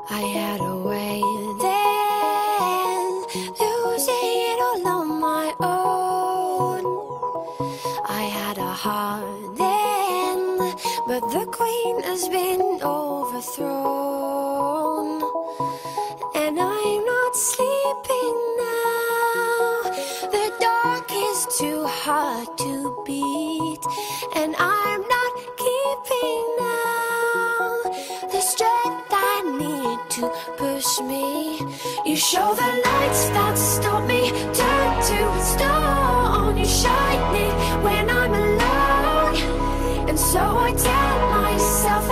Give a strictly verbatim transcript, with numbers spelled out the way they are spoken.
I had a way then, losing it all on my own. I had a heart then, but the queen has been overthrown. And I'm not sleeping now, the dark is too hard to beat. And I'm not keeping now the strength I need to push me. You show the lights that stop me, turn to stone. You shine it when I'm alone, and so I tell myself